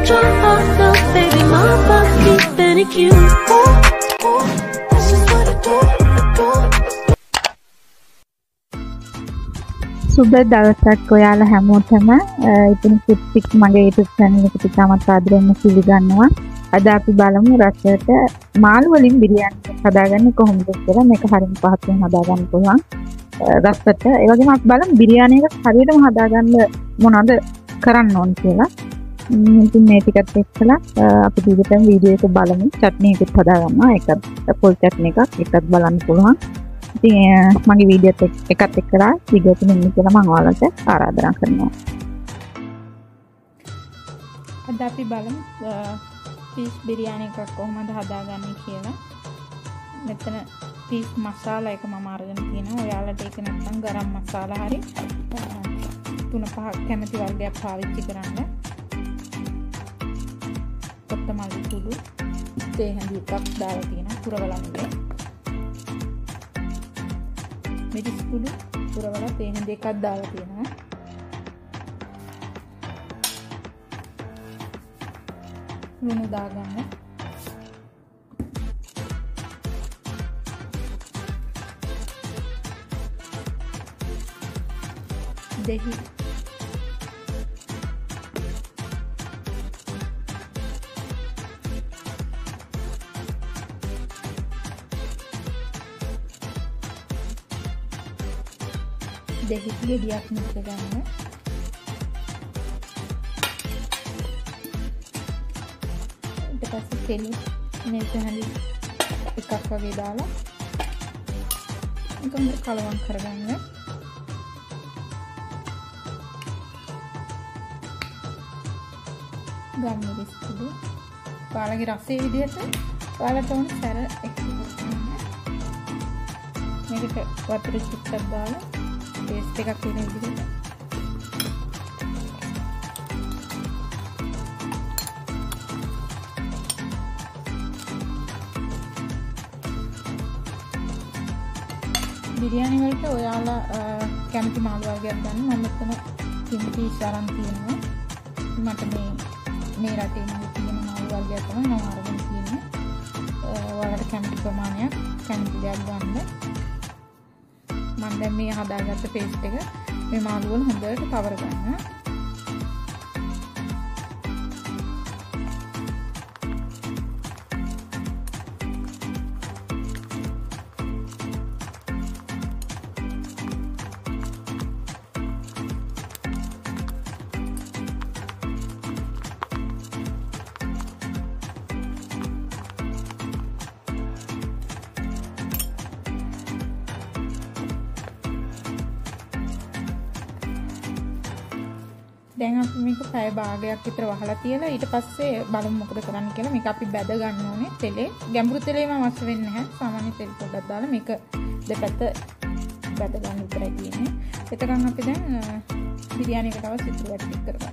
your heart felt, baby, my heart beat thank you. This is what I do. සුබ දවසක් ඔයාලා හැමෝටම. ඉතින් ටික් මගේ YouTube channel එකට ඉතාමත් ආදරෙන් පිළිගන්නවා. අද අපි බලමු රසයට මාළු වලින් බිරියානි හදාගන්නේ කොහොමද කියලා. මේක හරිම පහසුවෙන් හදාගන්න පුළුවන් රසයට. ඒ වගේම අපි බලමු බිරියානි එක හරියටම හදාගන්න මොනවද කරන්න ඕන කියලා. ඉතින් මේ ටිකත් එක්කලා අපි දිගටම වීඩියෝ එක බලමු. චට්නි එකත් හදාගන්නවා. ඒකත් ෆුල් චට්නි එකක් ඒකත් බලන්න පුළුවන්. ඉතින් මගේ වීඩියෝත් එකත් එක්කලා වීඩියෝ එක මෙන්න කියලා මම ඔයාලට ආරාධනා කරනවා. අද අපි බලමු fish biryani එකක් කොහොමද හදාගන්නේ කියලා. මෙතන fish මසාලා එක මම අරගෙන තියෙනවා. ඔයාලට ඒක නැත්නම් ගරම් මසාලා හරි 3-5ක් කැමති වර්ගයක් පාවිච්චි කරන්න. කොත්තමල්ලි කුඩු තේ හැඳි එකක් දාලා තියෙනවා. පුරවලන්නේ මිරිස් කුඩු පුරවලා තේ හැඳි එකක් දාලා තියෙනවා. ලුණු දාගන්න. දෙහි දෙහි ගෙඩියක් මික්ස් කරගන්න. ඊට පස්සේ තෙල් මේක හැඳි එකක් වගේ දාලා නිකන් කලවම් කරගන්න. ගම් මිරිස් කුඩු ඔයාලගේ රසයේ විදිහට ඔයාලට ඕන සැර එකක් ගන්න. මේකට වතුර ටිකක් දාලා පේස්ට් එකක් වෙන විදිහට බිරියානි වලට ඔයාලා කැමති මාළු වර්ගයක් ගන්න. මම මෙතන කිම්චි ඉස්සරන් තියෙනවා. මට මේ රටේ නම් තියෙන මාළු වර්ගයක් තමයි මම අරගෙන තියෙන්නේ. ඔයාලට කැමති ප්‍රමාණයක් කැමති දෙයක් ගන්න. මම දැන් මේ හදාගත්ත පේස්ට් එක මේ මාළු වල හොඳට කවර ගන්න. දැන් අපි මේක පැය භාගයක් විතර වහලා තියලා ඊට පස්සේ බලමු මොකද කරන්න කියලා. මේක අපි බැද ගන්න ඕනේ තෙලේ. ගැඹුරු තෙලේම අවශ්‍ය වෙන්නේ නැහැ. සාමාන්‍ය තෙල් පොඩ්ඩක් දාලා මේක දෙපැත්ත බැද ගන්න විතරයි තියෙන්නේ. එතකන් අපි දැන් බිරියානි එකට අවශ්‍ය ඉතුරු වැඩ ටික කරගන්න.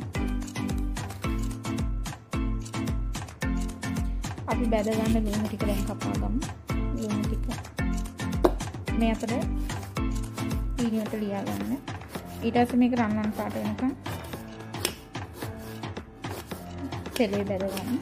අපි බැද ගන්න ලුණු ටික දැන් කපා ගමු. ලුණු ටික මේ අතර පීනියට ලියා ගන්න. ඊට පස්සේ මේක රන්වන් පාට වෙනකන් තෙලේ බැද ගන්න.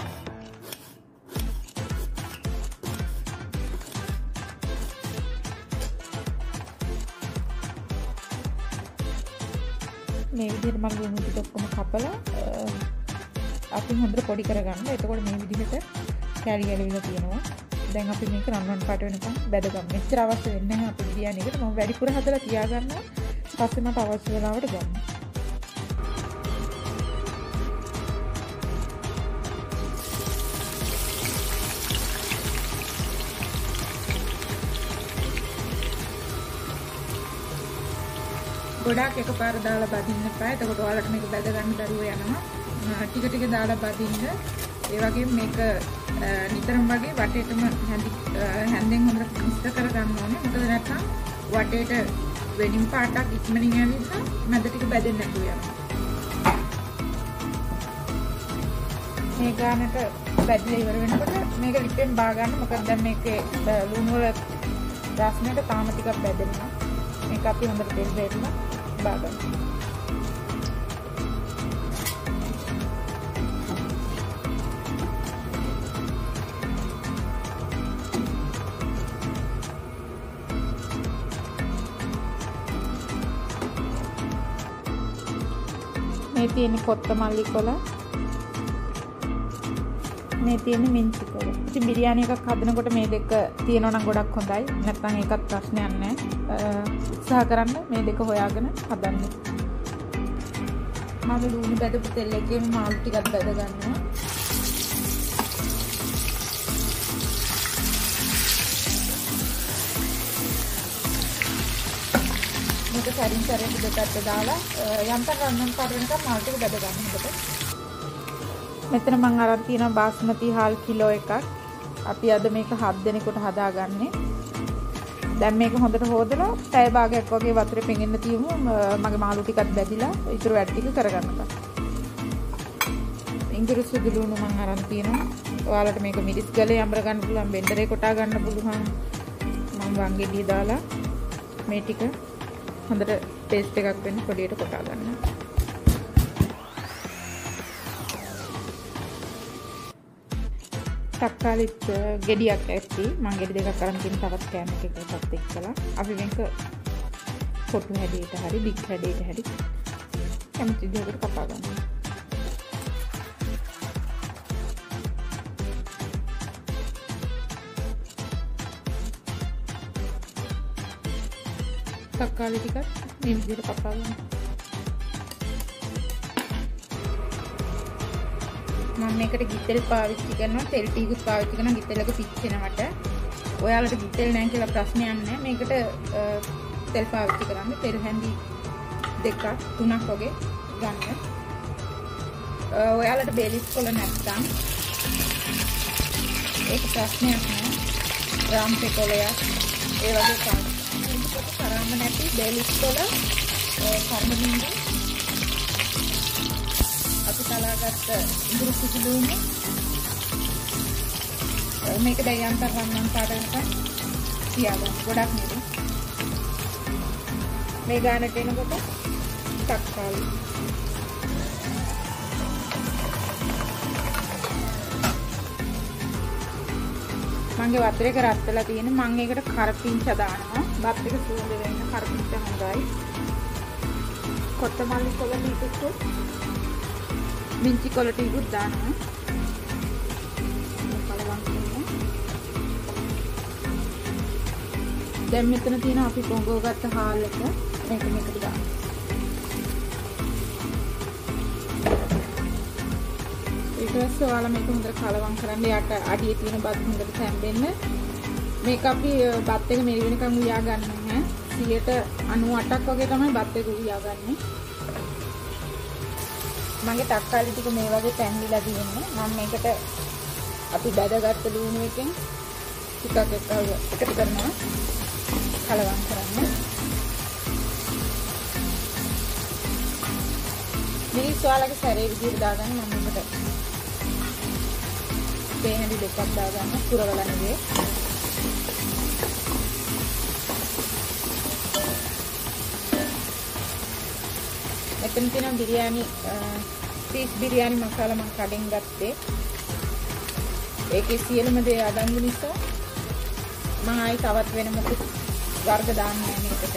මේ විදිහට මම ලුණු ටික ඔක්කොම කපලා අපි හොඳට පොඩි කරගන්න. එතකොට මේ විදිහට කැලි කැලිලා තියෙනවා. දැන් අපි මේක රන්වන් පාට වෙනකන් බැද ගමු. මෙච්චර අවශ්‍ය වෙන්නේ නැහැ අපේ බිරියානි එකට. මම වැඩිපුර හදලා තියා ගන්නවා. පස්සේ මට අවශ්‍ය වෙලාවට ගන්න. ගොඩාක් එකපාර දාලා බදින්න එපා. එතකොට ඔයාලට මේක බැද ගන්න දරුවෝ යනවා. ටික ටික දාලා බදින්න. ඒ වගේම මේක නිතරම වගේ වටේටම හැන්දෙන් හොඳට මිශ්‍ර කරගන්න ඕනේ. මොකද නැත්නම් වටේට වෙනින් පාටක් ඉක්මනින් ඇවිල්ලා මැද ටික බැදෙන්නේ නැතුව යනවා. මේ ගානට බැදලා ඉවර වෙනකොට මේක ලිපෙන් බා ගන්න. මොකද දැන් මේකේ ලුණු වල රසණයට තාම ටිකක් බැදෙනවා. මේක අපි හොඳට තෙල් දෙන්න බා ගන්න. තියෙන කොත්තමල්ලි කොළ. මේ තියෙන මින්චි කොළ. ඉතින් බිරියානි එකක් හදනකොට මේ දෙක තියෙනවා නම් ගොඩක් හොඳයි. නැත්නම් ඒකත් ප්‍රශ්නයක් නැහැ. උත්සාහ කරන්න මේ දෙක හොයාගෙන හදන්න. මම ලුණු බැදපු තෙල් එකේම මාළු ටිකක් බැද ගන්නවා. මේක සරින් සරේ දෙකට දාලා යන්තම් රන්නම් පාට වෙනකම් මාළු ටික බැද ගන්න හොඳට. මෙතන මම අරන් තියෙනවා බාස්මති හාල් කිලෝ එකක්. අපි අද මේක 7 දෙනෙකුට හදාගන්නේ. දැන් මේක හොඳට හොදලා පැය භාගයක් වගේ වතුරේ පෙඟෙන්න තියමු. මගේ මාළු ටිකත් බැදිලා ඊටු වැඩ ටික කරගන්නකම්. ඉංග්‍රීසි සුදු ලුණු මම අරන් තියෙනවා. ඔයාලට මේක මිරිස් ගලේ අඹර ගන්න පුළුවන්, බෙන්ඩරේ කොටා ගන්න පුළුවන්. මම වංගෙඩිය දාලා මේ ටික හොඳට පේස්ට් එකක් වෙන්න පොඩියට කොටා ගන්න. තක්කාලිත් ගෙඩියක් ඇස්ති මම ගෙඩි දෙකක් අරන් තියෙන තවත් කෑම එකකට එක්කලා අපි මේක කොටු හැඩයට හරි දිග් හැඩයට හරි කැමති විදිහකට කපා ගන්නවා. තක්කාලි ටිකක් මේ විදිහට කපා ගන්නවා. මම මේකට ගිතෙල් පාවිච්චි කරනවා. තෙල් ටිකක් පාවිච්චි කරනවා ගිතෙල්ක පිච්චෙනවට. ඔයාලට ගිතෙල් නැහැ කියලා ප්‍රශ්නයක් නැහැ. මේකට තෙල් පාවිච්චි කරන්නේ තෙල් හැඳි 2ක් 3ක් වගේ ගන්න. ඔයාලට බේලිස් කොළ නැත්නම් ඒක ප්‍රශ්නයක් නෑ. රාම්පේ කොළයක් ඒ වගේ කරාම නැති බේලිස් කොළ කර්මමින්ද අපි කලාගත්ත ඉඳුරු කුසුලුනේ මේක දැන් යන්තම් රන්නම් පාට වෙනකන් තියාගන්න. ගොඩක් නෙමෙයි. මේ ගානට එනකොට තක්කාලි මගේ වතුරේක රත් වෙලා තියෙන මම ඒකට කරපිංච දානවා. බත් එක සුවඳ වෙන්න කරපිංච හොඳයි. කොත්තමල්ලි කොළ ටිකක් මින්චි කොළ ටිකක් දානවා. දැන් මෙතන තියෙන අපි පොඟව ගත්ත හාල් එක මේක මේකට දාන්න. ඊට පස්සේ ඔයාලා මේක හොඳට කලවම් කරන්න. යට අඩියේ තියෙන බත් හොඳට තැම්බෙන්න. මේක අපි බත් එක මෙරි වෙනකන් උයා ගන්න ඈ. 98ක් වගේ තමයි බත් එක උයාගන්නේ. මගේ තක්කාලි ටික මේ වගේ තැම්බිලා තියෙන්නේ. මම මේකට අපි බැදගත්ත ලුණු එකෙන් ටිකක් එකට කරනවා. කලවම් කරන්න. මිරිස් ඔයාලගේ සැරේ විදිහට දාගන්න. මම මේකට තේහැඳි 2ක් දාගන්න. පුරවලා නෙවෙයි. මෙතන තියෙන බිරියානි පීස් බිරියානි මසාලා මම කඩෙන් ගත්තේ. ඒකේ සියලුම දේ අඩංගු නිසා මම ආයි තවත් වෙන මොකද වර්ග දාන්නේ මේකට.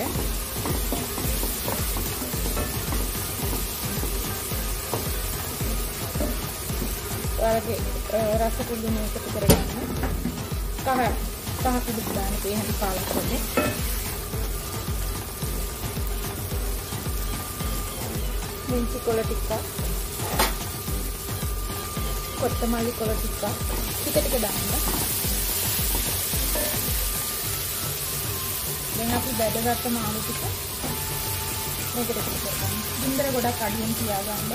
ඔයාලගේ රස පුදුම එකතු කරගන්න. කහ කුඩු දාන්න තේහෙන් පාලක කරන්නේ. මින්චි කොළ ටිකක්, කොත්තමල්ලි කොළ ටිකක් ටික දාන්න. දැන් අපි බැදගත්ත මාළු ටික මේකට එකතු කරගන්න. ගින්දර ගොඩක් අඩියෙන් තියාගන්න.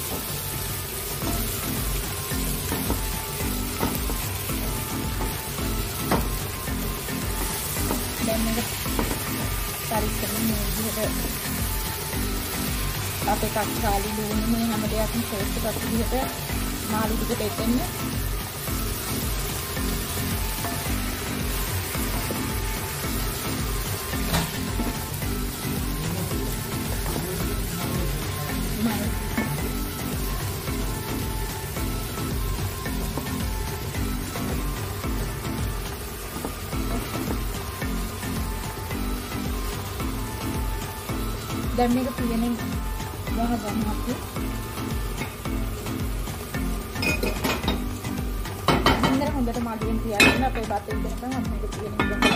දැන් මේක පරිස්සමෙන් මේ විදිහට අපේ තක්කාලි ලුණු මේ හැම දෙයක්ම පේස්ට් එකක් විදිහට මාළු ටිකට එතෙන්න. දැන් මේක පියනේ වහගන්න අපි. තියාගෙන අපේ බත් එක දෙනකම් අපි මේක තියෙන ඉඳලා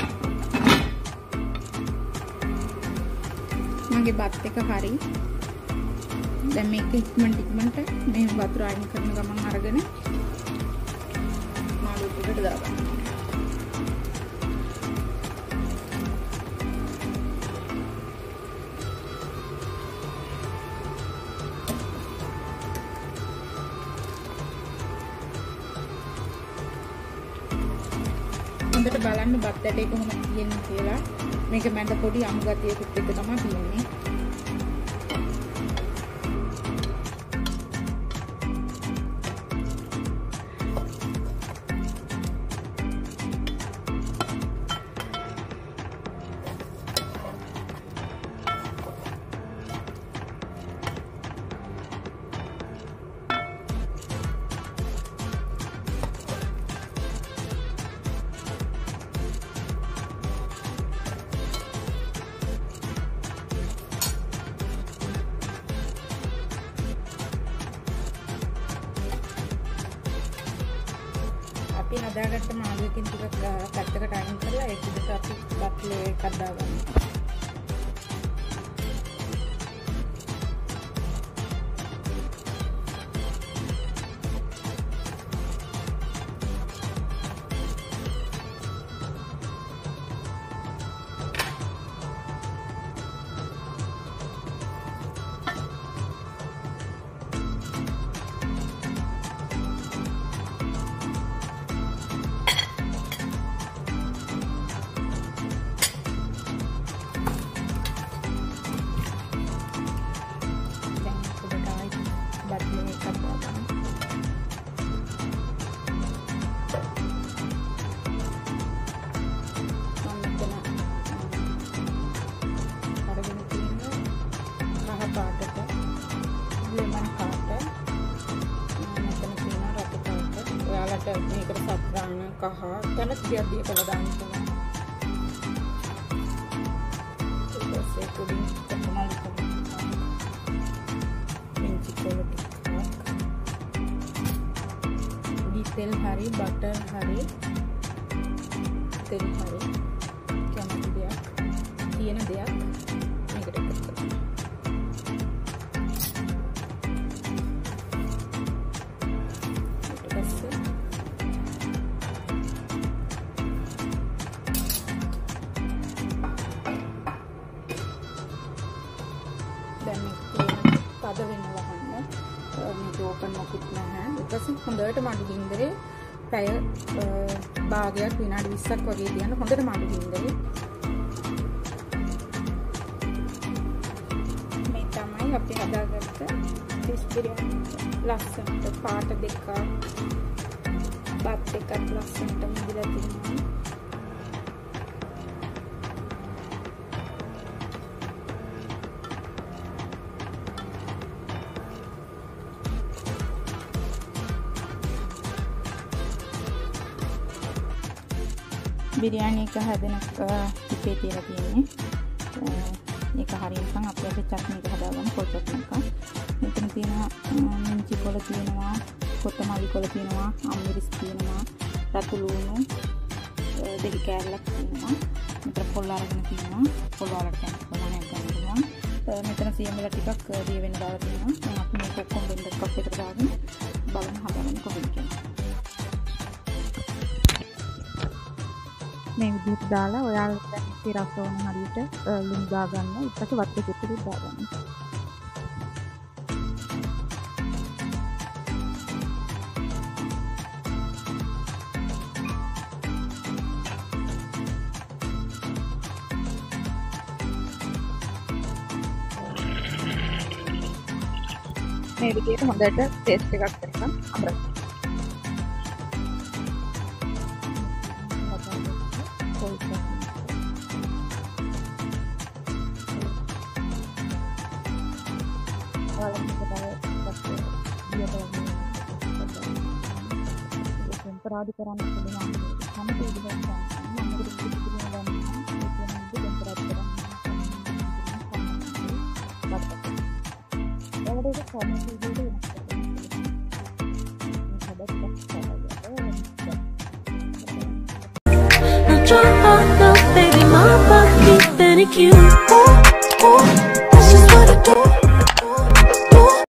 මගේ බත් එක හරි දැන් මේක ඉක්මනට මේ වතුර අයින් කරන ගමන් අරගෙන මාළු ටිකට දාගන්න. හොඳට බලන්න බත් ඇටේ කොහොමද තියෙන්නේ කියලා. මේක මැද පොඩි අමු ගතියකුත් එක්ක තමයි තියෙන්නේ. අපි හදාගත්ත මාළුවකින් ටිකක් පැත්තකට අයින් කරලා ඒක උඩට අපි බත් ලේ එකක් දාගන්නවා. මේකට සත්‍රාණ කහ කැමති දෙයක් දීලා දාන්න පුළුවන්. ඊට පස්සේ කුඩින් කොමල් මින්චි කොළ ටිකක් තෙල් හරි බටර් හරි තෙල් හරි කැමති දෙයක් තියෙන දෙයක් මේකට එකතු කරන්න. පද වෙන්න වහන්න. මේක ඕපන් මොකුත් නැහැ. ඊපස්සේ හොඳට මඩු ගින්දරේ පැය භාගයක් විනාඩි 20ක් වගේ තියන්න හොඳට මඩු ගින්දරේ. මේ තමයි අපි හදාගත්ත ෆිෂ් බිරියානි. ලස්සනට පාට දෙකක් බත් එකක් ලස්සනට මිදලා තියෙනවා. බිරියානි එක හැදෙන ටිකේ තියලා තියෙන්නේ. මේක හරියටම අපි අද චට්නි එක හදාගන්න පොල් චට්නි එක. මෙතන තියෙනවා මින්චි කොළ තියෙනවා, කොත්තමල්ලි කොළ තියෙනවා, අම්මිරිස් තියෙනවා, රතු ලුණු දෙක කෑල්ලක් තියෙනවා. මෙතන පොල් අරගෙන තියෙනවා. පොල් වලට කැමති ප්‍රමාණයක් ගන්න පුළුවන්. මෙතන සියඹලා ටිකක් දිය වෙන දාලා තියෙනවා. දැන් අපි මේක ඔක්කොම බෙන්ඩර් කප් එකට දාගෙන බලමු හදාගන්න කොහොමද කියලා. මේ විදිහට දාලා ඔයාලට දැන් ඉති රස ඕන හරියට ලුණු දාගන්න. ඊට පස්සේ වත් එකක් දාගන්න. මේ විදිහට හොඳට පේස්ට් එකක් කරගන්න අමරන්න. temperado කරන්න පුළුවන්. හැම දෙයක්ම මම දුක පිටින් ගන්න ඒක නම් temperado කරන්න. ඒකට කොහොමද කියන්නේ? try hard, no, baby, my body, thank you.